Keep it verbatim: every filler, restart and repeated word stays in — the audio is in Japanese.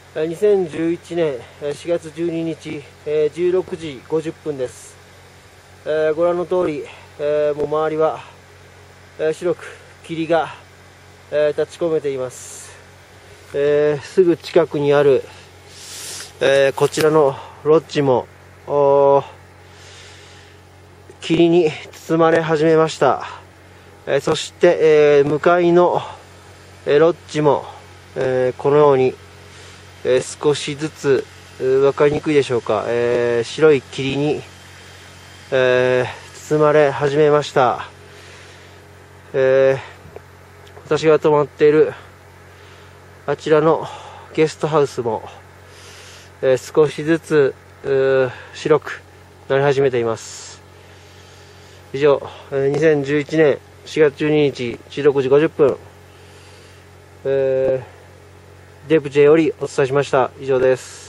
にせんじゅういちねんしがつじゅうににちじゅうろくじごじゅっぷんです。ご覧の通り、もう周りは白く霧が立ち込めています。すぐ近くにあるこちらのロッジも霧に包まれ始めました。そして向かいのロッジもこのようにえー、少しずつ分かりにくいでしょうか、えー、白い霧に、えー、包まれ始めました。えー、私が泊まっているあちらのゲストハウスも、えー、少しずつ白くなり始めています。以上、にせんじゅういちねんしがつじゅうににちじゅうろくじごじゅっぷん、えーデープ J よりお伝えしました。以上です。